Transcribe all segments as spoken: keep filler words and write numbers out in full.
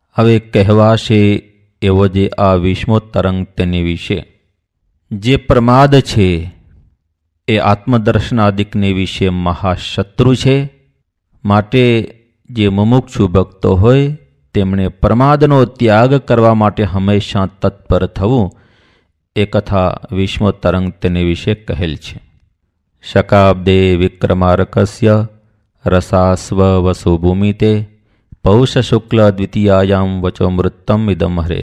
હવે કહેવાશે એવો જે આ વિશ્વોત્તરંગ તેની વિશે જે પ્રમાદ છે એ આત્મદર્શનાદિકને વિશે મહાશત્રુ છે. માટે જે મુમુક્ષુ ભક્તો હોય તેમણે પ્રમાદનો ત્યાગ કરવા માટે હંમેશા તત્પર થવું એ કથા વિશ્વોત્તરંગ તેની વિશે કહેલ છે. શકાબ્દે વિક્રમાર્કસ્ય રસાસ્વ વસુભૂમિતે પૌષ શુક્લ દ્વિતીયાયામ વચોમૃતમ ઇદમ હરે.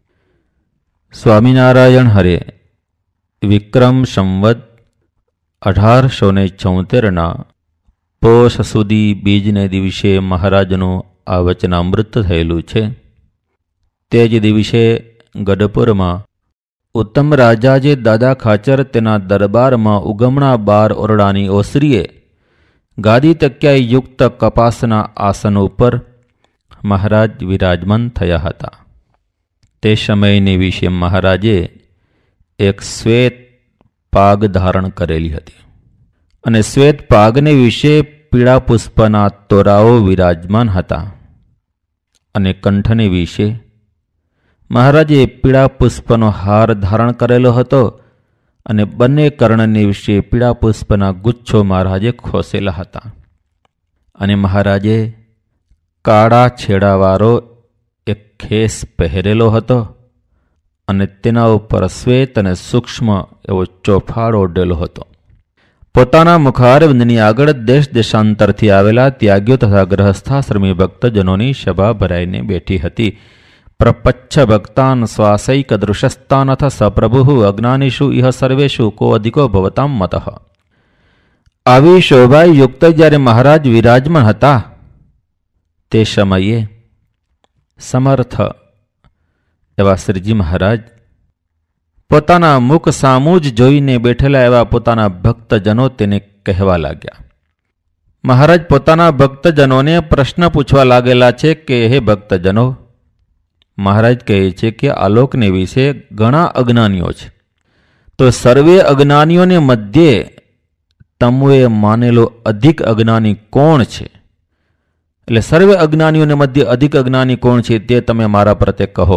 સ્વામિનારાયણ હરે વિક્રમ સંવત અઢારસો ને છોતેરના પોષ સુધી બીજને દિવસે મહારાજનું આ વચનામૃત થયેલું છે. તે જ દિવસે ગઢપુરમાં ઉત્તમ રાજાજે દાદા ખાચર તેના દરબારમાં ઉગમણા બાર ઓરડાની ઓસરીએ ગાદી તક્યાએ યુક્ત કપાસના આસન ઉપર મહારાજ વિરાજમાન થયા હતા. તે સમયની વિશે મહારાજે એક શ્વેત પાગ ધારણ કરેલી હતી અને શ્વેત પાગને વિશે પીળા પુષ્પના તોરાઓ વિરાજમાન હતા અને કંઠને વિશે મહારાજે પીળા પુષ્પનો હાર ધારણ કરેલો હતો અને બંને કર્ણને વિશે પીળા પુષ્પના ગુચ્છો મહારાજે ખોસેલા હતા અને મહારાજે કાળા છેડાવાળો એક ખેસ પહેરેલો હતો અને તેના ઉપર શ્વેત અને સૂક્ષ્મ એવો ચોફાળ ઓઢેલો હતો. પોતાના મુખારવિંદની આગળ દેશ દેશાંતરથી આવેલા ત્યાગીઓ તથા ગ્રહસ્થાશ્રમી ભક્તજનોની સભા ભરાઈને બેઠી હતી. પ્રપચ્છ ભક્તાન શ્વાસૈક દૃશસ્તાન અથ સપ્રભુ અજ્ઞાનીષુ ઇહ સર્વેષુ કો અધિકો ભવતામ મતઃ. આવી શોભાયુક્ત જ્યારે મહારાજ વિરાજમાન હતા તે સમયે સમર્થ એવા શ્રીજી મહારાજ પોતાના મુખ સામું જ જોઈને બેઠેલા એવા પોતાના ભક્તજનો તેને કહેવા લાગ્યા. મહારાજ પોતાના ભક્તજનોને પ્રશ્ન પૂછવા લાગેલા છે કે હે ભક્તજનો, મહારાજ કહે છે કે આલોકને વિશે ઘણા અજ્ઞાનીઓ છે, તો સર્વે અજ્ઞાનીઓને મધ્યે તમુએ માનેલો અધિક અજ્ઞાની કોણ છે? એટલે સર્વે અજ્ઞાનીઓને મધ્ય અધિક અજ્ઞાની કોણ છે તે તમે મારા પ્રત્યે કહો.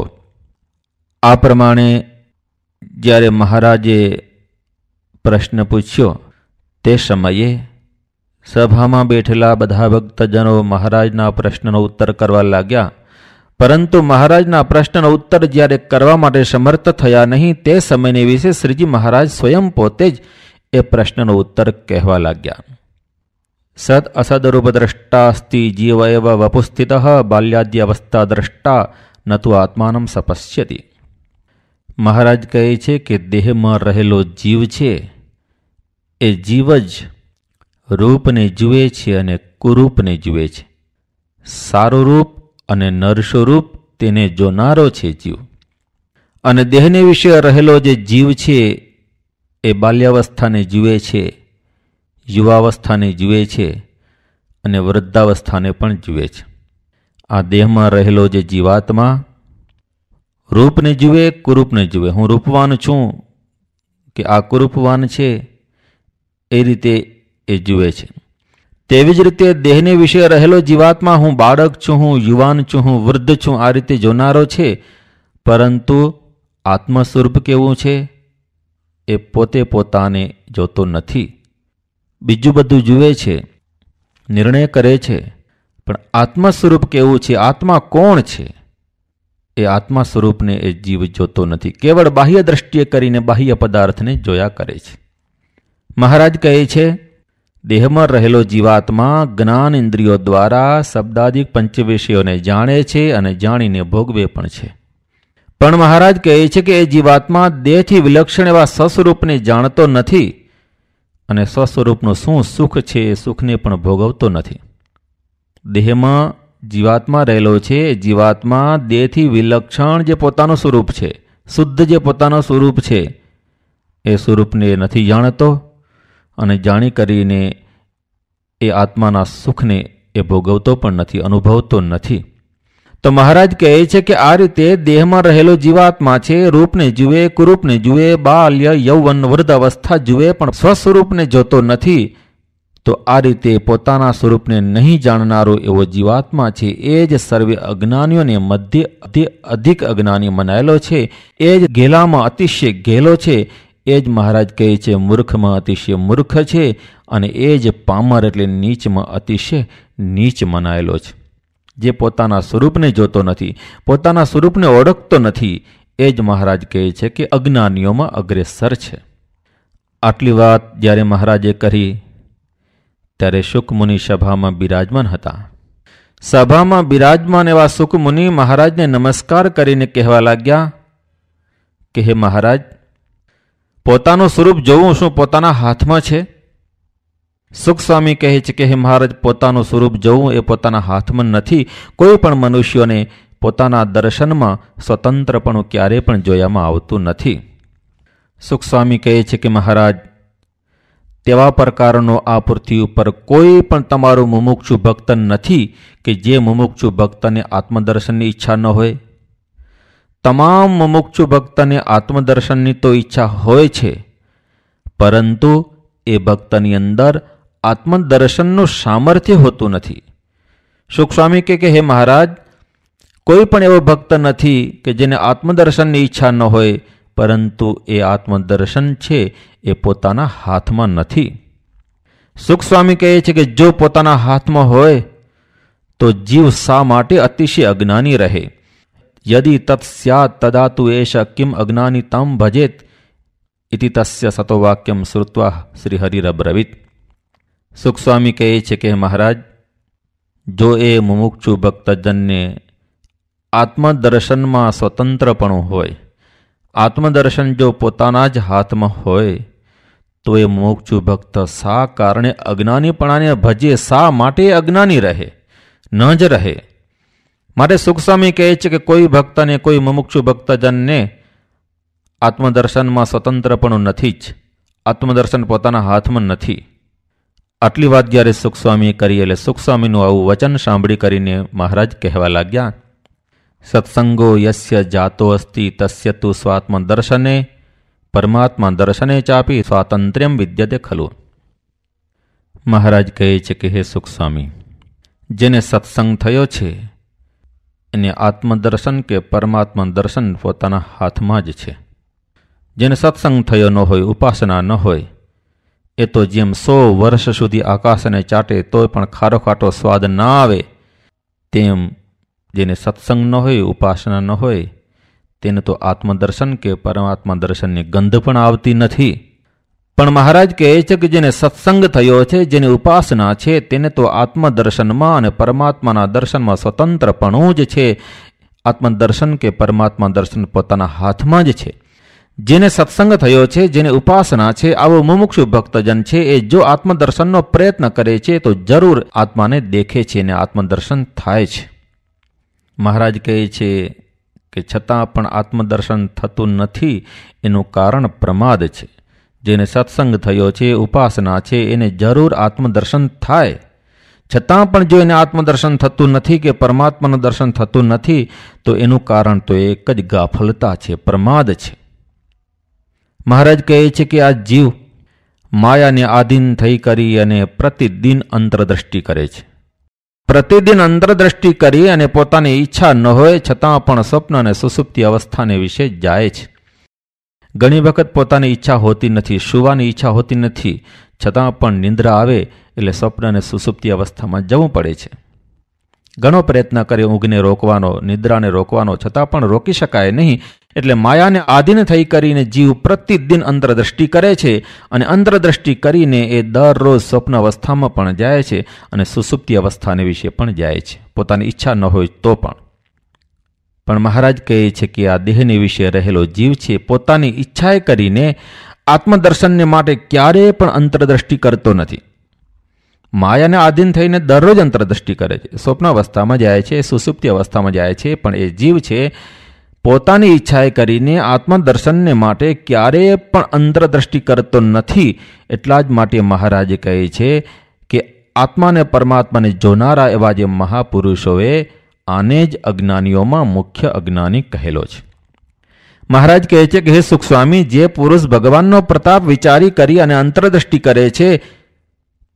આ પ્રમાણે જ્યારે મહારાજે પ્રશ્ન પૂછ્યો તે સમયે સભામાં બેઠેલા બધા ભક્તજનો મહારાજના પ્રશ્નનો ઉત્તર કરવા લાગ્યા, પરંતુ મહારાજના પ્રશ્નનો ઉત્તર જ્યારે કરવા માટે સમર્થ થયા નહીં તે સમયને વિશે શ્રીજી મહારાજ સ્વયં પોતે જ એ પ્રશ્નનો ઉત્તર કહેવા લાગ્યા. સદ અસદરૂપ દ્રષ્ટાસ્તિ જીવ એવ વપુસ્થિત બાલ્યાદ્ય અવસ્થા દ્રષ્ટા ન તો આત્માનમ સપશ્યતિ. મહારાજ કહે છે કે દેહમાં રહેલો જીવ છે એ જીવ જ રૂપને જુએ છે અને કુરૂપને જુએ છે. સારું રૂપ અને નરસ્વરૂપ તેને જોનારો છે જીવ. અને દેહને વિશે રહેલો જે જીવ છે એ બાલ્યાવસ્થાને જુએ છે, યુવાવસ્થાને જુએ છે અને વૃદ્ધાવસ્થાને પણ જુએ છે. આ દેહમાં રહેલો જે જીવાત્મા રૂપને જુએ, કુરૂપને જુએ. હું રૂપવાન છું કે આ કુરૂપવાન છે એ રીતે એ જુએ છે. તેવી જ રીતે દેહને વિશે રહેલો જીવાત્મા હું બાળક છું, હું યુવાન છું, હું વૃદ્ધ છું આ રીતે જોનારો છે, પરંતુ આત્મ સ્વરૂપ કેવું છે એ પોતે પોતાને જોતો નથી. બીજું બધું જુએ છે, નિર્ણય કરે છે, પણ આત્મ સ્વરૂપ કેવું છે, આત્મા કોણ છે એ આત્મા સ્વરૂપને એ જીવ જોતો નથી. કેવળ બાહ્ય દ્રષ્ટિએ કરીને બાહ્ય પદાર્થને જોયા કરે છે. મહારાજ કહે છે દેહમાં રહેલો જીવાત્મા જ્ઞાન ઇન્દ્રિયો દ્વારા શબ્દાદિક પંચ વિષયોને જાણે છે અને જાણીને ભોગવે પણ છે. પણ મહારાજ કહે છે કે એ જીવાત્મા દેહથી વિલક્ષણ એવા સ્વસ્વરૂપને જાણતો નથી અને સ્વસ્વરૂપનું શું સુખ છે એ સુખને પણ ભોગવતો નથી. દેહમાં જીવાત્મા રહેલો છે, જીવાત્મા દેહથી વિલક્ષણ જે પોતાનું સ્વરૂપ છે, શુદ્ધ જે પોતાનું સ્વરૂપ છે એ સ્વરૂપને નથી જાણતો અને જાણી કરીને એ આત્માના સુખને એ ભોગવતો પણ નથી, અનુભવતો નથી. તો મહારાજ કહે છે કે આ રીતે દેહમાં રહેલો જીવાત્મા છે, રૂપને જુએ, કુરૂપને જુએ, બાલ્ય યૌવન વૃદ્ધ અવસ્થા જુએ, પણ સ્વસ્વરૂપને જોતો નથી. તો આ રીતે પોતાના સ્વરૂપને નહીં જાણનારો એવો જીવાત્મા છે એ જ સર્વે અજ્ઞાનીઓને મધ્ય અધિક અજ્ઞાની મનાયેલો છે, એ જ ઘેલામાં અતિશય ઘેલો છે, એ જ મહારાજ કહે છે મૂર્ખમાં અતિશય મૂર્ખ છે, અને એ જ પામર એટલે નીચમાં અતિશય નીચ મનાયેલો છે. જે પોતાના સ્વરૂપને જોતો નથી, પોતાના સ્વરૂપને ઓળખતો નથી, એ જ મહારાજ કહે છે કે અજ્ઞાનીઓમાં અગ્રેસર છે. આટલી વાત જ્યારે મહારાજે કરી ત્યારે શુકમુનિ સભામાં બિરાજમાન હતા. સભામાં બિરાજમાન એવા શુકમુનિ મહારાજને નમસ્કાર કરીને કહેવા લાગ્યા કે હે મહારાજ, પોતાનું સ્વરૂપ જોવું શું પોતાના હાથમાં છે? સુખ સ્વામી કહે છે કે હે મહારાજ, પોતાનું સ્વરૂપ જોવું એ પોતાના હાથમાં નથી. કોઈ પણ મનુષ્યોને પોતાના દર્શનમાં સ્વતંત્રપણું ક્યારેય પણ જોવામાં આવતું નથી. સુખ સ્વામી કહે છે કે મહારાજ, તેવા પ્રકારનો આ પૃથ્વી ઉપર કોઈ પણ તમારું મુમુક્ષુ ભક્ત નથી કે જે મુમુક્ષુ ભક્તને આત્મદર્શનની ઈચ્છા ન હોય. તમામ મુમુક્ષુ ભક્તને આત્મદર્શનની તો ઈચ્છા હોય છે, પરંતુ એ ભક્તની અંદર આત્મદર્શનનું સામર્થ્ય હોતું નથી. સુખ સ્વામી કહે કે હે મહારાજ, કોઈ પણ એવો ભક્ત નથી કે જેને આત્મદર્શનની ઈચ્છા ન હોય, પરંતુ એ આત્મદર્શન છે એ પોતાના હાથમાં નથી. સુખ સ્વામી કહે છે કે જો પોતાના હાથમાં હોય તો જીવ શા માટે અતિશય અજ્ઞાની રહે? યદિ તત્ સ્યાત તદા તુ એષ કિમ અજ્ઞાની તમ ભજેત ઇતિ તસ્ય સતો વાક્યમ શ્રુત્વા શ્રી હરિરબ્રવીત. સુખ સ્વામી કહે છે કે મહારાજ, જો એ મુમુક્ષુ ભક્તજનને આત્મદર્શનમાં સ્વતંત્રપણું હોય, આત્મદર્શન જો પોતાના જ હાથમાં હોય, તો એ મુમુક્ષુ ભક્ત શા કારણે અજ્ઞાનીપણાને ભજે? શા માટે અજ્ઞાની રહે? ન જ રહે. માટે સુખ સ્વામી કહે છે કે કોઈ ભક્તને, કોઈ મુમુક્ષુ ભક્તજનને આત્મદર્શનમાં સ્વતંત્રપણું નથી જ, આત્મદર્શન પોતાના હાથમાં નથી. આટલી વાત જ્યારે સુખ સ્વામીએ કરી એટલે સુખ સ્વામીનું આવું વચન સાંભળી કરીને મહારાજ કહેવા લાગ્યા, સત્સંગો યસ્ય જાતો અસ્તિ તસ્ય તુ સ્વાત્મ દર્શને પરમાત્મા દર્શને ચાપી સ્વાતંત્ર્યમ વિદ્યતે ખલુ. મહારાજ કહે છે કે હે સુખ સ્વામી, જેને સત્સંગ થયો છે એને આત્મદર્શન કે પરમાત્મા દર્શન પોતાના હાથમાં જ છે. જેને સત્સંગ થયો ન હોય, ઉપાસના ન હોય, એ તો જેમ સો વર્ષ સુધી આકાશને ચાટે તોય પણ ખારો ખાટો સ્વાદ ના આવે, તેમ જેને સત્સંગ ન હોય, ઉપાસના ન હોય, તેને તો આત્મદર્શન કે પરમાત્મા દર્શનની ગંધ પણ આવતી નથી. પણ મહારાજ કહે છે કે જેને સત્સંગ થયો છે, જેની ઉપાસના છે, તેને તો આત્મદર્શનમાં અને પરમાત્માના દર્શનમાં સ્વતંત્રપણું જ છે. આત્મદર્શન કે પરમાત્મા દર્શન પોતાના હાથમાં જ છે. જેને સત્સંગ થયો છે, જેને ઉપાસના છે, આવો મુમુક્ષુ ભક્તજન છે, એ જો આત્મદર્શનનો પ્રયત્ન કરે છે તો જરૂર આત્માને દેખે છે અને આત્મદર્શન થાય છે. મહારાજ કહે છે કે છતાં પણ આત્મદર્શન થતું નથી, એનું કારણ પ્રમાદ છે. જેને સત્સંગ થયો છે, ઉપાસના છે, એને જરૂર આત્મદર્શન થાય, છતાં પણ જો એને આત્મદર્શન થતું નથી કે પરમાત્માનું દર્શન થતું નથી, તો એનું કારણ તો એક જ ગાફલતા છે, પ્રમાદ છે. મહારાજ કહે છે કે આ જીવ માયાને આધીન થઈ કરી અને પ્રતિદિન અંતરદ્રષ્ટિ કરે છે. પ્રતિદિન અંતરદ્રષ્ટિ કરી અને પોતાની ઈચ્છા ન હોય છતાં પણ સ્વપ્ન અને સુસુપ્તિ અવસ્થાને વિશે જાય છે. ઘણી વખત પોતાની ઈચ્છા હોતી નથી, સુવાની ઈચ્છા હોતી નથી, છતાં પણ નિંદ્રા આવે એટલે સ્વપ્ન અને સુસુપ્તિ અવસ્થામાં જવું પડે છે. ઘણો પ્રયત્ન કરે ઊંઘને રોકવાનો, નિદ્રાને રોકવાનો, છતાં પણ રોકી શકાય નહીં. એટલે માયાને આધીન થઈ કરીને જીવ પ્રતિદિન અંતરદ્રષ્ટિ કરે છે અને અંતરદ્રષ્ટિ કરીને એ દરરોજ સ્વપ્ન અવસ્થામાં પણ જાય છે અને સુસુપ્તિ અવસ્થાને વિશે પણ જાય છે, પોતાની ઈચ્છા ન હોય તો પણ. પણ મહારાજ કહે છે કે આ દેહને વિશે રહેલો જીવ છે, પોતાની ઈચ્છાએ કરીને આત્મદર્શનને માટે ક્યારેય પણ અંતરદ્રષ્ટિ કરતો નથી. માયાને આધીન થઈને દરરોજ અંતરદ્રષ્ટિ કરે છે, સ્વપ્ન અવસ્થામાં જાય છે, સુસુપ્તિ અવસ્થામાં જાય છે, પણ એ જીવ છે પોતાની ઈચ્છાએ કરીને આત્મદર્શનને માટે ક્યારેય પણ અંતરદ્રષ્ટિ કરતો નથી. એટલા જ માટે મહારાજ કહે છે કે આત્માને પરમાત્માને જોનારા એવા જે મહાપુરુષોએ આને જ અજ્ઞાનીઓમાં મુખ્ય અજ્ઞાની કહેલો છે. મહારાજ કહે છે કે હે સુખ સ્વામી, જે પુરુષ ભગવાનનો પ્રતાપ વિચારી કરી અને અંતરદ્રષ્ટિ કરે છે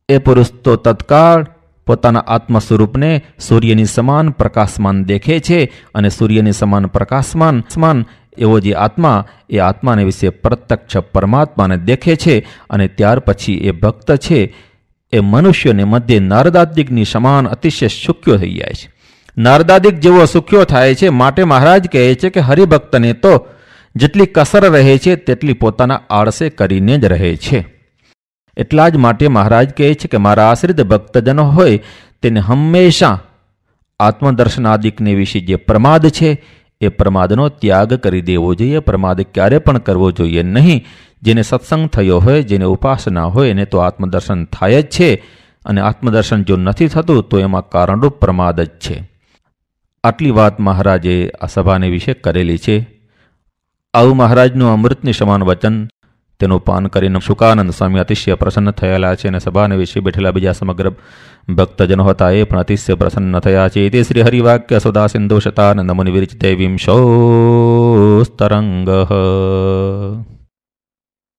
એ પુરુષ તો તત્કાળ પોતાના આત્મ સ્વરૂપને સૂર્યની સમાન પ્રકાશમાન દેખે છે અને સૂર્યની સમાન પ્રકાશમાન સમાન એવો જે આત્મા એ આત્માને વિશે પ્રત્યક્ષ પરમાત્માને દેખે છે અને ત્યાર પછી એ ભક્ત છે એ મનુષ્યોને મધ્યે નારદાદિકની સમાન અતિશય સુખ્યો થઈ જાય છે. નારદાદિક જેવો સુખ્યો થાય છે. માટે મહારાજ કહે છે કે હરિભક્તને તો જેટલી કસર રહે છે તેટલી પોતાના આળસે કરીને જ રહે છે. એટલા જ માટે મહારાજ કહે છે કે મારા આશ્રિત ભક્તજનો હોય તેને હંમેશા આત્મદર્શનાદિકને વિશે જે પ્રમાદ છે એ પ્રમાદનો ત્યાગ કરી દેવો જોઈએ. પ્રમાદ ક્યારે પણ કરવો જોઈએ નહીં. જેને સત્સંગ થયો હોય, જેને ઉપાસના હોય એને તો આત્મદર્શન થાય જ છે અને આત્મદર્શન જો નથી થતું તો એમાં કારણરૂપ પ્રમાદ જ છે. આટલી વાત મહારાજે આ સભાને વિશે કરેલી છે. આવું મહારાજનું અમૃતની સમાન વચન તેનું પાન કરીને શુકાનંદ સ્વામી અતિશય પ્રસન્ન થયેલા છે અને સભાને વિશે બેઠેલા બીજા સમગ્ર ભક્તજનો હતા એ પણ અતિશય પ્રસન્ન થયા છે. તે શ્રી હરિવાક્ય સુધા સિંધુ શતાનંદ મુનિ વિરચિતે વિંશોસ્તરંગ.